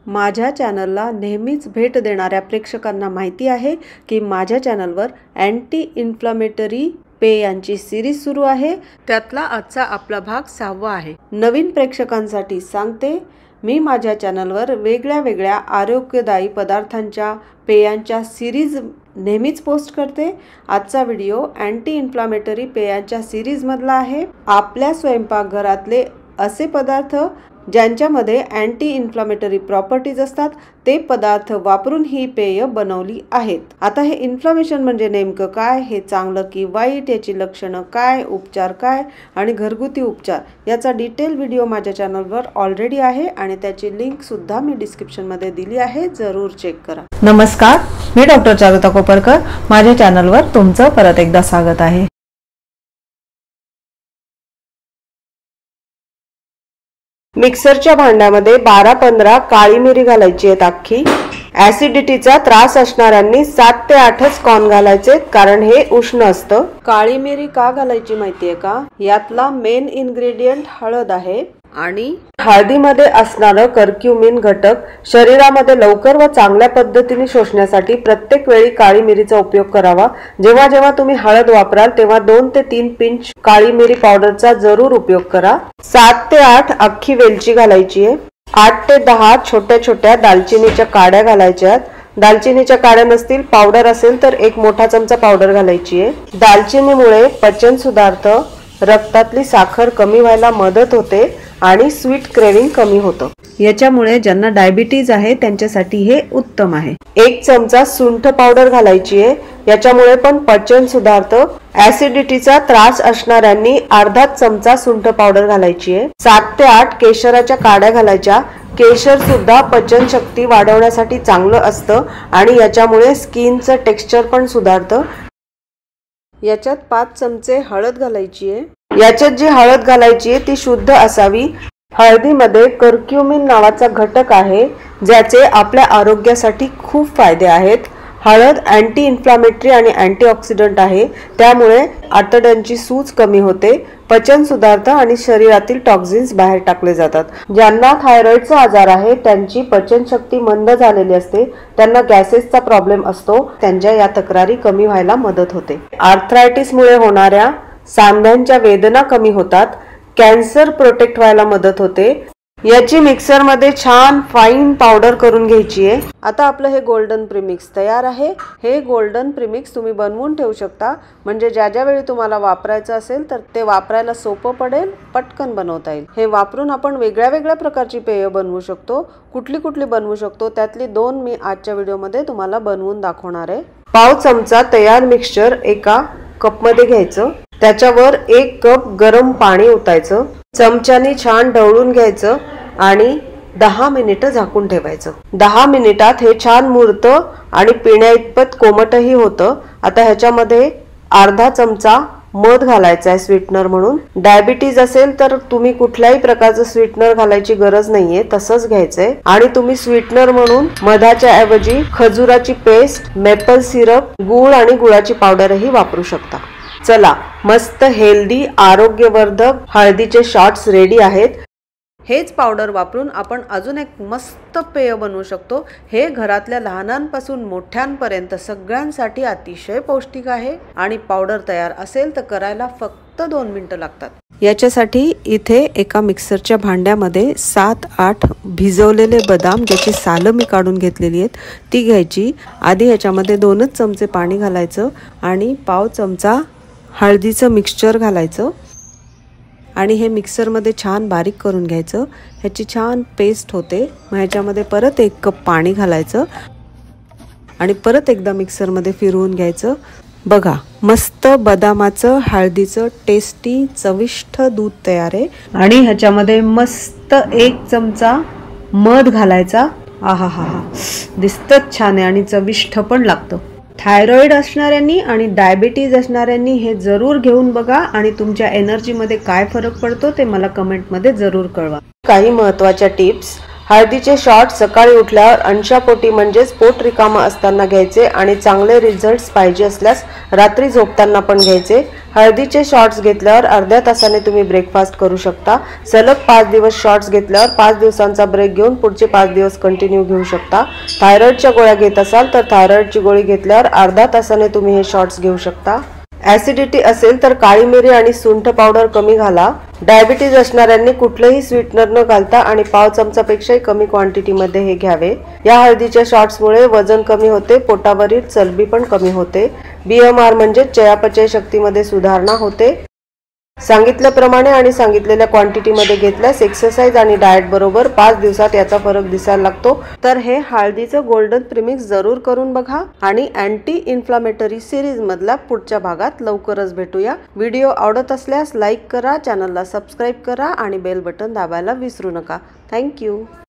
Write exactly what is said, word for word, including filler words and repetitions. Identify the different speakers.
Speaker 1: माझ्या चॅनलला नेहमीच भेट देणाऱ्या प्रेक्षकांना माहिती आहे की माझ्या चॅनलवर अँटी इन्फ्लामेटरी पेयांची सिरीज सुरू आहे। त्यातला आजचा आपला भाग सहावा आहे। नवीन प्रेक्षकांसाठी सांगते, मी माझ्या चॅनलवर वेगळ्या वेगळ्या आरोग्यदायी पदार्थांच्या पेयांच्या सिरीज नेहमीच पोस्ट करते। आजचा व्हिडिओ अँटी इन्फ्लामेटरी पेयांच्या सिरीज मधला आहे। आपल्या स्वयंपाकघरातले असे पदार्थ ज्यांच्यामध्ये अँटी इन्फ्लामेटरी प्रॉपर्टीज असतात ते पदार्थ वापरून ही पेय बनवली आहेत। आता हे इन्फ्लामेशन म्हणजे नेमकं काय, हे चांगलं की वाईट, याची लक्षणं काय, उपचार काय आणि घरगुती उपचार याचा डिटेल व्हिडिओ माझ्या चॅनलवर ऑलरेडी आहे आणि त्याची लिंक सुद्धा मी डिस्क्रिप्शन मध्ये दिली आहे, जरूर चेक करा।
Speaker 2: नमस्कार, मी डॉक्टर चारुता कोपरकर, माझ्या चॅनलवर तुमचं परत एकदा स्वागत आहे।
Speaker 1: मिक्सरच्या भांड्यामध्ये बारा पंधरा काळी मिरी घालायची आहे अख्खी। ऍसिडिटीचा त्रास असणाऱ्यांनी सात ते आठच कॉर्न घालायचे, कारण हे उष्ण असतं। काळी मिरी का घालायची माहितीये का? यातला मेन इन्ग्रेडियंट हळद आहे आणि हळदीमध्ये असणारं कर्क्युमिन घटक शरीरामध्ये लवकर व चांगल्या पद्धतीने शोषण्यासाठी प्रत्येक वेळी काळी मिरीचा उपयोग करावा। जेव्हा जेव्हा तुम्ही हळद वापराल तेव्हा दोन ते तीन पिंच काळी मिरी पावडरचा जरूर उपयोग करा। सात ते आठ अख्खी वेलची घालायची आहे। आठ ते दहा छोट्या छोट्या दालचिनीच्या काड्या घालायच्या आहेत। दालचिनीच्या काड्या नसतील, पावडर असेल तर एक मोठा चमचा पावडर घालायची आहे। दालचिनीमुळे पचन सुधारतं, रक्तातली साखर कमी व्हायला मदत होते आणि स्वीट क्रेविंग कमी होतं।
Speaker 2: याच्यामुळे ज्यांना डायबिटीज आहे त्यांच्यासाठी हे उत्तम आहे।
Speaker 1: एक चमचा सुंठ पावडर घालायची आहे, याच्यामुळे पण पचन सुधारतं। ऍसिडिटीचा त्रास असणाऱ्यांनी अर्धा चमचा सुंठ पावडर घालायची आहे। सात ते आठ केशराच्या काड्या घालायच्या। केशर सुद्धा पचन शक्ती वाढवण्यासाठी चांगलं असतं आणि याच्यामुळे स्किनचं टेक्स्चर पण सुधारतं। याच्यात पाच चमचे हळद घालायची आहे। याच्यात जी हळद घालायची आहे ती शुद्ध असावी। हळदीमध्ये कर्क्युमिन नावाचा घटक आहे ज्याचे आपल्या आरोग्यासाठी खूप फायदे आहेत। हळद अँटी इन्फ्लामेटरी आणि अँटीऑक्सिडंट आहे, त्यामुळे आतड्यांची सूज कमी होते, पचन सुधारतं आणि शरीरातील टॉक्झिन्स बाहेर टाकले जातात। ज्यांना थायरॉइडचा आजार आहे, त्यांची पचनशक्ती मंद झालेली असते, त्यांना गॅसेसचा प्रॉब्लेम असतो, त्यांच्या या तक्रारी कमी व्हायला मदत होते। आर्थरायटिसमुळे होणाऱ्या सांध्यांच्या वेदना कमी होतात, कॅन्सर प्रोटेक्ट व्हायला मदत होते। याची मिक्सर मध्ये छान फाईन पावडर करून घ्यायची आहे। आता आपलं हे गोल्डन प्रीमिक्स तयार आहे। हे गोल्डन प्रीमिक्स तुम्ही बनवून ठेवू शकता, म्हणजे ज्या ज्या वेळी तुम्हाला वापरायचं असेल तर ते वापरायला सोपं पडेल, पटकन बनवता येईल। हे वापरून आपण वेगळ्या वेगळ्या प्रकारची पेय बनवू शकतो। कुठली कुठली बनवू शकतो त्यातली दोन मी आजच्या व्हिडिओमध्ये तुम्हाला बनवून दाखवणार आहे। पाव चमचा तयार मिक्सचर एका कप मध्ये घ्यायचं, त्याच्यावर एक कप गरम पाणी ओतायचं, चमच्याने छान ढवळून घ्यायचं आणि दहा मिनिटं झाकून ठेवायचं। दहा मिनिटात हे छान मुरतं आणि पिण्याइतपत कोमटही होतं। आता ह्याच्यामध्ये अर्धा चमचा मध घालायचा आहे स्वीटनर म्हणून। डायबिटीज असेल तर तुम्ही कुठल्याही प्रकारचं स्वीटनर घालायची गरज नाहीये, तसंच घ्यायचंय। आणि तुम्ही स्वीटनर म्हणून मधाच्या ऐवजी खजुराची पेस्ट, मेपल सिरप, गूळ आणि गुळाची पावडरही वापरू शकता। चला, मस्त हेल्दी आरोग्यवर्धक हळदीचे शॉट्स रेडी आहेत। हेच पावडर वापरून आपण अजून एक मस्त पेय बनवू शकतो। हे घरातल्या लहानांपासून मोठ्यांपर्यंत सगळ्यांसाठी अतिशय पौष्टिक आहे आणि पावडर तयार असेल तर करायला फक्त दोन मिनिटं लागतात। याच्यासाठी इथे एका मिक्सरच्या भांड्यामध्ये सात आठ भिजवलेले बदाम, ज्याची सालं मी काढून घेतलेली आहेत, ती घ्यायची। आधी ह्याच्यामध्ये दोनच चमचे पाणी घालायचं आणि पाव चमचा हळदीचं मिक्सचर घालायचं आणि हे मिक्सरमध्ये छान बारीक करून घ्यायचं। ह्याची छान पेस्ट होते। मग ह्याच्यामध्ये परत एक कप पाणी घालायचं आणि परत एकदा मिक्सरमध्ये फिरवून घ्यायचं। बघा, मस्त बदामाचं हळदीचं टेस्टी चविष्ट दूध तयार आहे। आणि ह्याच्यामध्ये मस्त एक चमचा मध घालायचा। आहा हा हा, दिसतच छान आहे आणि चविष्ट पण लागतं। थायरॉइड असणाऱ्यांनी आणि डायबिटीज असणाऱ्यांनी हे जरूर घेऊन बघा आणि तुमच्या एनर्जी मध्ये काय फरक पडतो ते मला कमेंट मध्ये जरूर कळवा। काही महत्त्वाच्या टिप्स, हळदीचे शॉट सकाळी उठल्यावर अंशापोटी म्हणजेच पोट रिकामं असताना घ्यायचे आणि चांगले रिझल्ट्स पाहिजे असल्यास रात्री झोपताना पण घ्यायचे। हळदीचे शॉट्स घेतल्यावर अर्ध्या तासाने तुम्ही ब्रेकफास्ट करू शकता। सलग पाच दिवस शॉट्स घेतल्यावर पाच दिवसांचा ब्रेक घेऊन पुढचे पाच दिवस कंटिन्यू घेऊ शकता। थायरॉइडच्या गोळ्या घेत असाल तर थायरॉइडची गोळी घेतल्यावर अर्धा तासाने तुम्ही हे शॉट्स घेऊ शकता। ऍसिडिटी असेल तर काळी मिरी आणि सुंठ पावडर कमी घाला। डायबिटीज असणाऱ्यांनी कुठलेही स्वीटनर न घालता आणि पाव चमचापेक्षाही कमी क्वांटिटीमध्ये हे घ्यावे। या हळदीच्या शॉट्समुळे वजन कमी होते, पोटावरील चरबी पण कमी होते। बीएमआर म्हणजे चयापचय शक्तीमध्ये सुधारणा होते। सांगितल्याप्रमाणे आणि सांगितलेल्या क्वांटिटीमध्ये घेतल्यास एक्सरसाइज आणि डाएट बरोबर पाच दिवसात याचा फरक दिसायला लागतो। तर हे हळदीचं गोल्डन प्रीमिक्स जरूर करून बघा आणि अँटी इन्फ्लामेटरी सिरीज मधल्या पुढच्या भागात लवकरच भेटूया। व्हिडिओ आवडत असल्यास लाईक करा, चॅनलला सबस्क्राईब करा आणि बेल बटन दाबायला विसरू नका। थँक्यू।